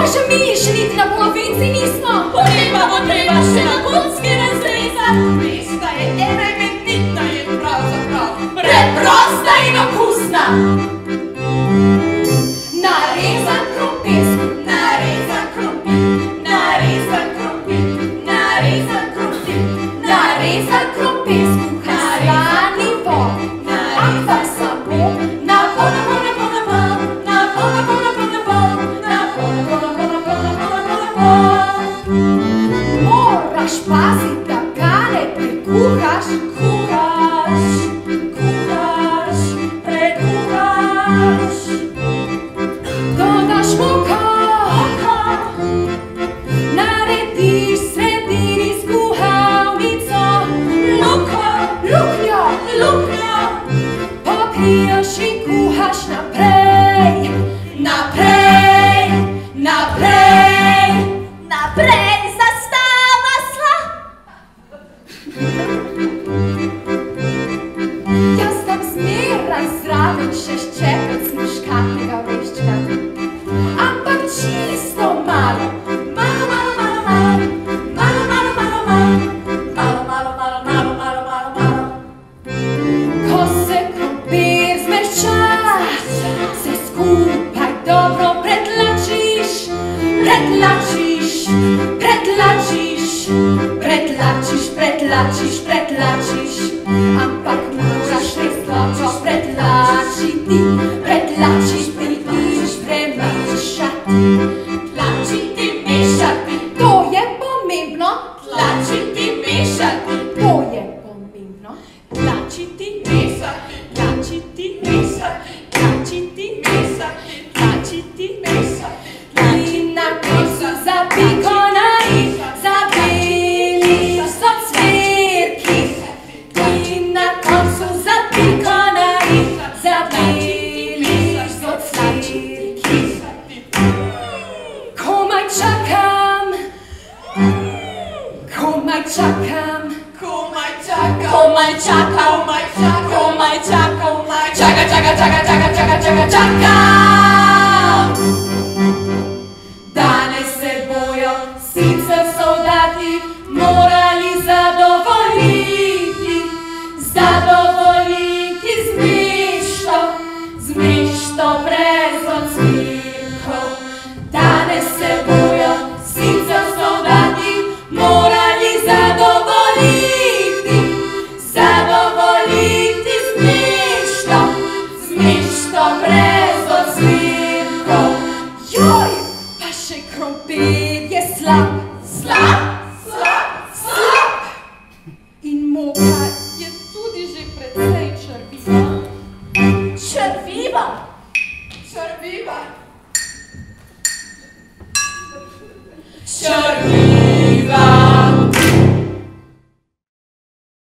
Kaže mi, še niti na polovici nismo. Bo treba še na konski razrezati. Veš, da je ena imenitna in pravzaprav preprosta in okusna. Narezan krompir, Narezan krompir, narezan krompir, narezan krompir, narezan krompir skuha slani vor. Ampak samo na pol, na pol, na pol, na pol, na pol, na pol, na pol, na pol, na pol, na pol, na pol, na pol, na pol, na pol. Moraš paziti, da ga ne prekuhaš. Kuhaš, kuhaš, prekuhaš. Dodaš moko, narediš sredini skuhalnico. Luknjo, pokriješ in kuhaš naprej. Naprej, naprej, naprej, zastava sla. Jaz tam zmeraj zraven še ščepec muškatnega oreščka. Ampak čisto malo, Malo, malo, malo, malo, malo, malo, malo, malo, malo, malo, malo, malo, malo, malo, malo. ko se krompir zmehča, se skupaj dobro pretlačiš. Pretlačiš, pretlačiš, pretlačiš, pretlačiš, pretlačiš. Ampak moraš res dobro pretlačiti, pretlačiti in premešati. Tlačiti, mešati, To je pomembno, tlačiti, mešati, to je pomembno. tlačiti, mešati, tlačiti, mešati, tlačiti, mešati, tlačiti, mešati. In na koncu za piko na i zabeliš z ocvirki. In na koncu za piko na i zabeliš z ocvirki. Komaj čakam, komaj čakam. Komaj čaka, komaj čaka, komaj čaka, komaj čaka, komaj čaka, čaka, čaka, čaka, čaka, čaka, čaka. Danes se bojo sicer soldati morali zadovoljiti, zadovoljiti z mišto brez ocvirkov. Danes se bojo sicer soldati morali zadovoljiti, zadovoljiti z mišto brez ocvirkov. Joj, pa še krompir je slab, Slab, slab, slab. in moka je tudi že precej črviva. Črviva, črviva. Črviva.